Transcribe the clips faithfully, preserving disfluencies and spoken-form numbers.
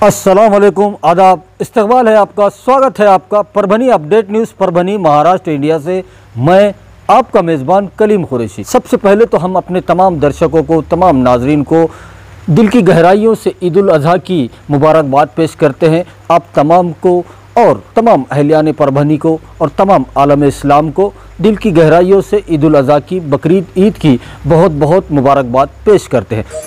अस्सलाम वालेकुम, आदाब, इस्तकबाल है आपका, स्वागत है आपका Parbhani update news Parbhani Maharashtra India से। मैं आपका मेज़बान कलीम कुरैशी। सबसे पहले तो हम अपने तमाम दर्शकों को, तमाम नाजरीन को दिल की गहराइयों से ईद उल अज़हा की मुबारकबाद पेश करते हैं। आप तमाम को और तमाम अहलियान परभनी को और तमाम आलम इस्लाम को दिल की गहराइयों से ईद उल अज़हा की, बकरीद ईद की बहुत बहुत मुबारकबाद पेश करते हैं।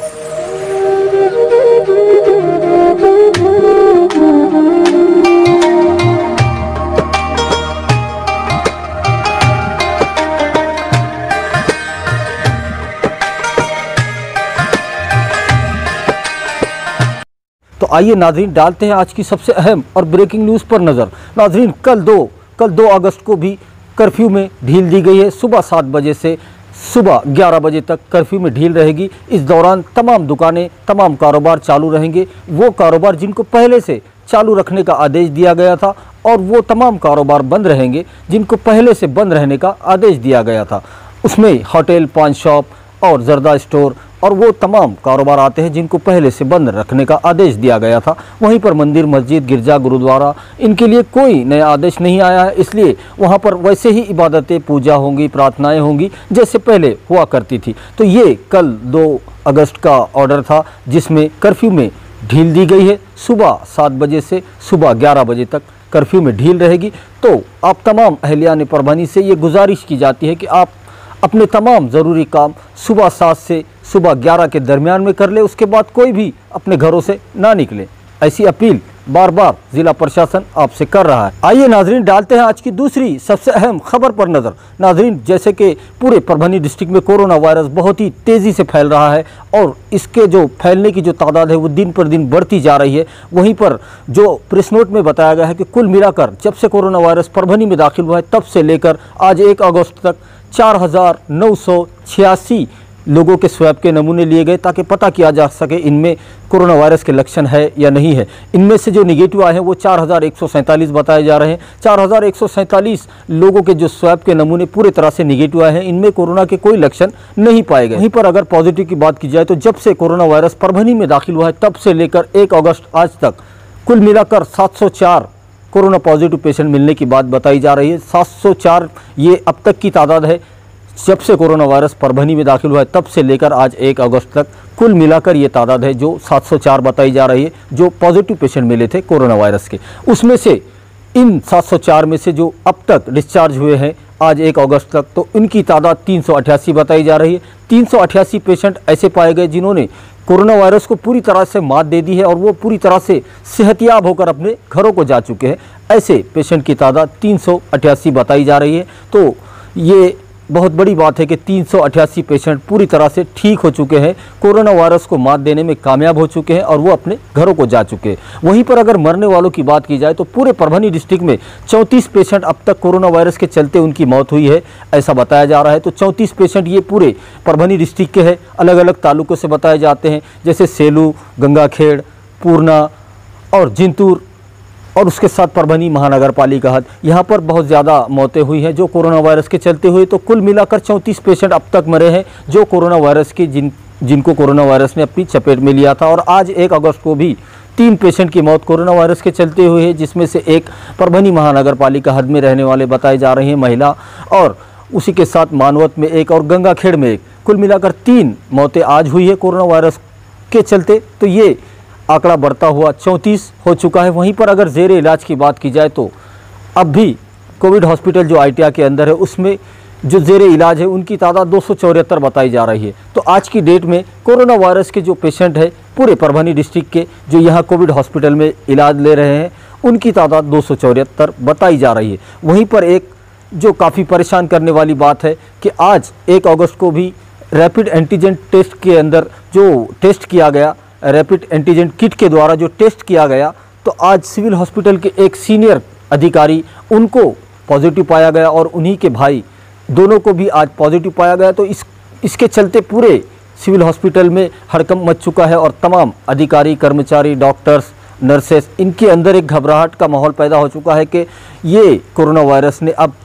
तो आइए नाजरीन, डालते हैं आज की सबसे अहम और ब्रेकिंग न्यूज़ पर नज़र। नाजरीन, कल दो कल दो अगस्त को भी कर्फ्यू में ढील दी गई है। सुबह सात बजे से सुबह ग्यारह बजे तक कर्फ्यू में ढील रहेगी। इस दौरान तमाम दुकानें, तमाम कारोबार चालू रहेंगे। वो कारोबार जिनको पहले से चालू रखने का आदेश दिया गया था, और वो तमाम कारोबार बंद रहेंगे जिनको पहले से बंद रहने का आदेश दिया गया था। उसमें होटल, पान शॉप और जर्दा स्टोर और वो तमाम कारोबार आते हैं जिनको पहले से बंद रखने का आदेश दिया गया था। वहीं पर मंदिर, मस्जिद, गिरजा, गुरुद्वारा, इनके लिए कोई नया आदेश नहीं आया है, इसलिए वहाँ पर वैसे ही इबादतें, पूजा होंगी, प्रार्थनाएं होंगी जैसे पहले हुआ करती थी। तो ये कल दो अगस्त का ऑर्डर था जिसमें कर्फ्यू में ढील दी गई है। सुबह सात बजे से सुबह ग्यारह बजे तक कर्फ्यू में ढील रहेगी। तो आप तमाम अहलियान परभनी से ये गुजारिश की जाती है कि आप अपने तमाम ज़रूरी काम सुबह सात से सुबह ग्यारह के दरमियान में कर ले, उसके बाद कोई भी अपने घरों से ना निकले। ऐसी अपील बार बार ज़िला प्रशासन आपसे कर रहा है। आइए नाजरीन, डालते हैं आज की दूसरी सबसे अहम खबर पर नज़र। नाजरीन, जैसे कि पूरे परभनी डिस्ट्रिक्ट में कोरोना वायरस बहुत ही तेज़ी से फैल रहा है और इसके जो फैलने की जो तादाद है वो दिन पर दिन बढ़ती जा रही है। वहीं पर जो प्रेस नोट में बताया गया है कि कुल मिलाकर जब से कोरोना वायरस परभनी में दाखिल हुआ है तब से लेकर आज एक अगस्त तक चार हज़ार नौ सौ छियासी लोगों के स्वैब के नमूने लिए गए ताकि पता किया जा सके इनमें कोरोना वायरस के लक्षण है या नहीं है। इनमें से जो निगेटिव आए हैं वो चार हज़ार एक सौ सैंतालीस बताए जा रहे हैं। चार हज़ार एक सौ सैंतालीस लोगों के जो स्वैब के नमूने पूरे तरह से निगेटिव आए हैं, इनमें कोरोना के कोई लक्षण नहीं पाए गए। वहीं पर अगर पॉजिटिव की बात की जाए तो जब से कोरोना वायरस परभनी में दाखिल हुआ है तब से लेकर एक अगस्त आज तक कुल मिलाकर सात सौ चार कोरोना पॉजिटिव पेशेंट मिलने की बात बताई जा रही है। सात सौ चार ये अब तक की तादाद है जब से कोरोना वायरस परभनी में दाखिल हुआ है तब से लेकर आज एक अगस्त तक कुल मिलाकर ये तादाद है जो सात सौ चार बताई जा रही है जो पॉजिटिव पेशेंट मिले थे कोरोना वायरस के। उसमें से इन सात सौ चार में से जो अब तक डिस्चार्ज हुए हैं आज एक अगस्त तक, तो इनकी तादाद तीन सौ अट्ठासी बताई जा रही है। तीन सौ अट्ठासी पेशेंट ऐसे पाए गए जिन्होंने कोरोना वायरस को पूरी तरह से मात दे दी है और वो पूरी तरह से सेहतियाब होकर अपने घरों को जा चुके हैं। ऐसे पेशेंट की तादाद तीन सौ अट्ठासी बताई जा रही है। तो ये बहुत बड़ी बात है कि तीन सौ अट्ठासी पेशेंट पूरी तरह से ठीक हो चुके हैं, कोरोना वायरस को मात देने में कामयाब हो चुके हैं और वो अपने घरों को जा चुके हैं। वहीं पर अगर मरने वालों की बात की जाए तो पूरे परभनी डिस्ट्रिक्ट में चौंतीस पेशेंट अब तक कोरोना वायरस के चलते उनकी मौत हुई है, ऐसा बताया जा रहा है। तो चौंतीस पेशेंट ये पूरे परभनी डिस्ट्रिक्ट के हैं, अलग अलग तालुकों से बताए जाते हैं, जैसे सेलू, गंगाखेड़, पूर्णा और जिंतूर और उसके साथ परभनी महानगर पालिका हद, यहाँ पर बहुत ज़्यादा मौतें हुई हैं जो कोरोना वायरस के चलते हुए। तो कुल मिलाकर चौंतीस पेशेंट अब तक मरे हैं जो कोरोना वायरस की जिन जिनको कोरोना वायरस ने अपनी चपेट में लिया था। और आज एक अगस्त को भी तीन पेशेंट की मौत कोरोना वायरस के चलते हुए है, जिसमें से एक परभनी महानगर पालिका हद में रहने वाले बताए जा रहे हैं महिला, और उसी के साथ मानवत में एक और गंगाखेड़ में एक। कुल मिलाकर तीन मौतें आज हुई है कोरोना वायरस के चलते। तो ये आंकड़ा बढ़ता हुआ चौंतीस हो चुका है। वहीं पर अगर जेर इलाज की बात की जाए तो अब भी कोविड हॉस्पिटल जो आईटीआ के अंदर है उसमें जो जेर इलाज है उनकी तादाद दो सौ चौहत्तर बताई जा रही है। तो आज की डेट में कोरोना वायरस के जो पेशेंट है पूरे परभनी डिस्ट्रिक्ट के जो यहाँ कोविड हॉस्पिटल में इलाज ले रहे हैं उनकी तादाद दो सौ चौहत्तर बताई जा रही है। वहीं पर एक जो काफ़ी परेशान करने वाली बात है कि आज एक अगस्त को भी रैपिड एंटीजन टेस्ट के अंदर जो टेस्ट किया गया, रैपिड एंटीजन किट के द्वारा जो टेस्ट किया गया, तो आज सिविल हॉस्पिटल के एक सीनियर अधिकारी उनको पॉजिटिव पाया गया और उन्हीं के भाई दोनों को भी आज पॉजिटिव पाया गया। तो इस इसके चलते पूरे सिविल हॉस्पिटल में हड़कंप मच चुका है और तमाम अधिकारी, कर्मचारी, डॉक्टर्स, नर्सेस, इनके अंदर एक घबराहट का माहौल पैदा हो चुका है कि ये कोरोना वायरस ने अब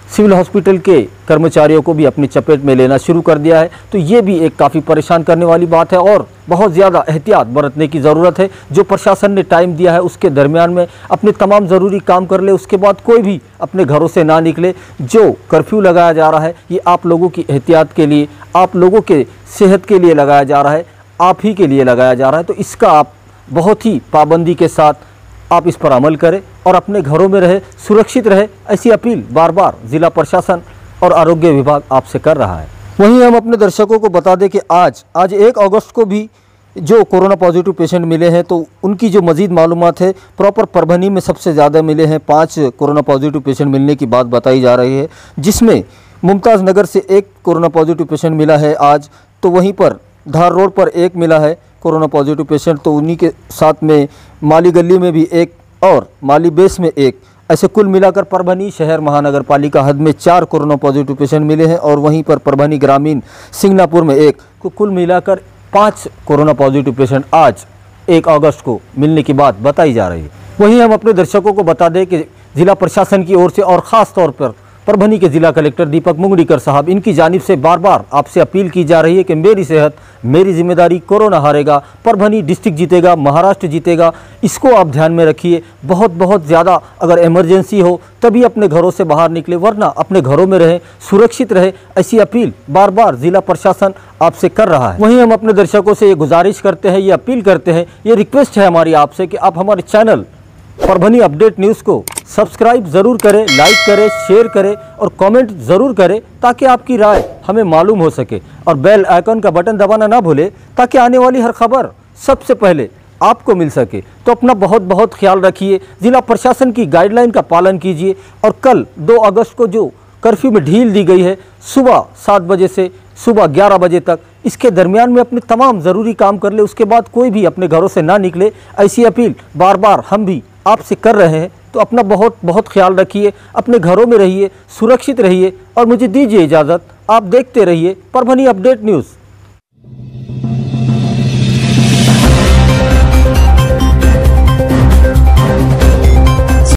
सिविल हॉस्पिटल के कर्मचारियों को भी अपनी चपेट में लेना शुरू कर दिया है। तो ये भी एक काफ़ी परेशान करने वाली बात है और बहुत ज़्यादा एहतियात बरतने की ज़रूरत है। जो प्रशासन ने टाइम दिया है उसके दरमियान में अपने तमाम ज़रूरी काम कर ले, उसके बाद कोई भी अपने घरों से ना निकले। जो कर्फ्यू लगाया जा रहा है ये आप लोगों की एहतियात के लिए, आप लोगों के सेहत के लिए लगाया जा रहा है, आप ही के लिए लगाया जा रहा है। तो इसका आप बहुत ही पाबंदी के साथ आप इस पर अमल करें और अपने घरों में रहे, सुरक्षित रहे। ऐसी अपील बार बार जिला प्रशासन और आरोग्य विभाग आपसे कर रहा है। वहीं हम अपने दर्शकों को बता दें कि आज आज एक अगस्त को भी जो कोरोना पॉजिटिव पेशेंट मिले हैं तो उनकी जो मज़ीद मालूमात है, प्रॉपर परभनी में सबसे ज़्यादा मिले हैं। पाँच कोरोना पॉजिटिव पेशेंट मिलने की बात बताई जा रही है, जिसमें मुमताज़ नगर से एक कोरोना पॉजिटिव पेशेंट मिला है आज। तो वहीं पर धार रोड पर एक मिला है कोरोना पॉजिटिव पेशेंट। तो उन्हीं के साथ में माली गली में भी एक और माली बेस में एक, ऐसे कुल मिलाकर परभनी शहर महानगर पालिका हद में चार कोरोना पॉजिटिव पेशेंट मिले हैं। और वहीं पर परभनी ग्रामीण सिंगनापुर में एक, को कुल मिलाकर पाँच कोरोना पॉजिटिव पेशेंट आज एक अगस्त को मिलने की बात बताई जा रही है। वहीं हम अपने दर्शकों को बता दें कि जिला प्रशासन की ओर से और ख़ास तौर पर परभनी के जिला कलेक्टर दीपक मुंगड़ीकर साहब, इनकी जानिब से बार बार आपसे अपील की जा रही है कि मेरी सेहत मेरी जिम्मेदारी, कोरोना हारेगा, परभनी डिस्ट्रिक्ट जीतेगा, महाराष्ट्र जीतेगा। इसको आप ध्यान में रखिए। बहुत बहुत ज़्यादा अगर इमरजेंसी हो तभी अपने घरों से बाहर निकले, वरना अपने घरों में रहें, सुरक्षित रहे। ऐसी अपील बार बार जिला प्रशासन आपसे कर रहा है। वहीं हम अपने दर्शकों से ये गुजारिश करते हैं, ये अपील करते हैं, ये रिक्वेस्ट है हमारी आपसे कि आप हमारे चैनल परभनी अपडेट न्यूज़ को सब्सक्राइब ज़रूर करें, लाइक करें, शेयर करें और कमेंट ज़रूर करें ताकि आपकी राय हमें मालूम हो सके। और बेल आइकन का बटन दबाना ना भूलें ताकि आने वाली हर खबर सबसे पहले आपको मिल सके। तो अपना बहुत बहुत ख्याल रखिए, जिला प्रशासन की गाइडलाइन का पालन कीजिए। और कल दो अगस्त को जो कर्फ्यू में ढील दी गई है सुबह सात बजे से सुबह ग्यारह बजे तक, इसके दरमियान में अपने तमाम ज़रूरी काम कर ले, उसके बाद कोई भी अपने घरों से ना निकले। ऐसी अपील बार बार हम भी आपसे कर रहे हैं। तो अपना बहुत बहुत ख्याल रखिए, अपने घरों में रहिए, सुरक्षित रहिए और मुझे दीजिए इजाज़त। आप देखते रहिए परभनी अपडेट न्यूज़।